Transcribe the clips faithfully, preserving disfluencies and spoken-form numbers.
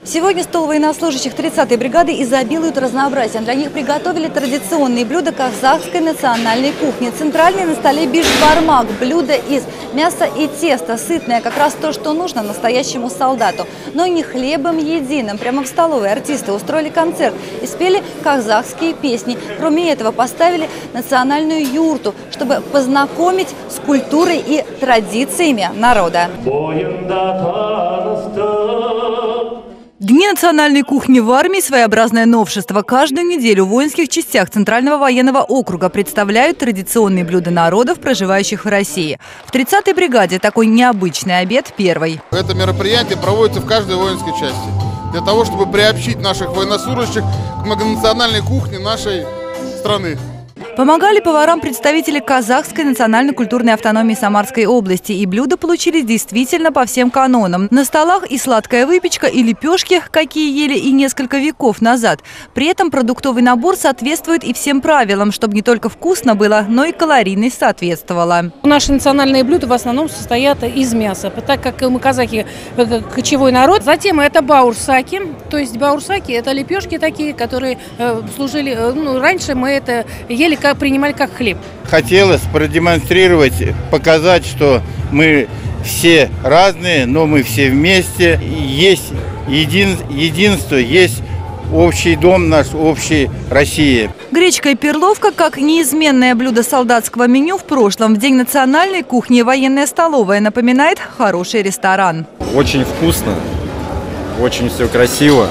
Сегодня стол военнослужащих тридцатой бригады изобилует разнообразием. Для них приготовили традиционные блюда казахской национальной кухни. Центральный на столе бишбармак – блюдо из мяса и теста. Сытное, как раз то, что нужно настоящему солдату. Но не хлебом единым. Прямо в столовой артисты устроили концерт и спели казахские песни. Кроме этого, поставили национальную юрту, чтобы познакомить с культурой и традициями народа. Дни национальной кухни в армии – своеобразное новшество. Каждую неделю в воинских частях Центрального военного округа представляют традиционные блюда народов, проживающих в России. В тридцатой бригаде такой необычный обед первый. Это мероприятие проводится в каждой воинской части для того, чтобы приобщить наших военнослужащих к многонациональной кухне нашей страны. Помогали поварам представители казахской национально-культурной автономии Самарской области. И блюда получились действительно по всем канонам. На столах и сладкая выпечка, и лепешки, какие ели и несколько веков назад. При этом продуктовый набор соответствует и всем правилам, чтобы не только вкусно было, но и калорийность соответствовала. Наши национальные блюда в основном состоят из мяса, так как мы казахи кочевой народ. Затем это баурсаки, то есть баурсаки – это лепешки такие, которые служили, ну, раньше мы это ели как принимали как хлеб. Хотелось продемонстрировать, показать, что мы все разные, но мы все вместе. Есть един, единство, есть общий дом наш, общий Россия. Гречка и перловка как неизменное блюдо солдатского меню в прошлом. В день национальной кухни военная столовая напоминает хороший ресторан. Очень вкусно, очень все красиво.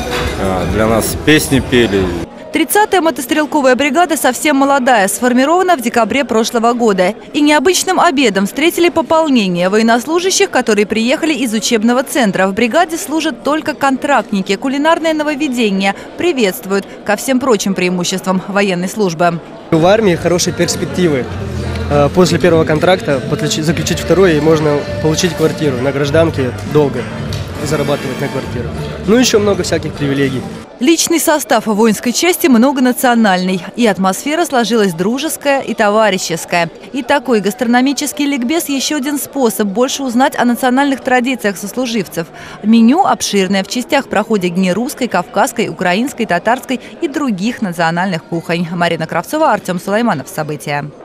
Для нас песни пели. тридцатая мотострелковая бригада совсем молодая, сформирована в декабре прошлого года. И необычным обедом встретили пополнение военнослужащих, которые приехали из учебного центра. В бригаде служат только контрактники. Кулинарное нововведение приветствуют ко всем прочим преимуществам военной службы. В армии хорошие перспективы. После первого контракта заключить второй, и можно получить квартиру. На гражданке долго зарабатывать на квартиру. Ну, еще много всяких привилегий. Личный состав воинской части многонациональный. И атмосфера сложилась дружеская и товарищеская. И такой гастрономический ликбез – еще один способ больше узнать о национальных традициях сослуживцев. Меню обширное. В частях проходят дни русской, кавказской, украинской, татарской и других национальных кухонь. Марина Кравцова, Артем Сулайманов. События.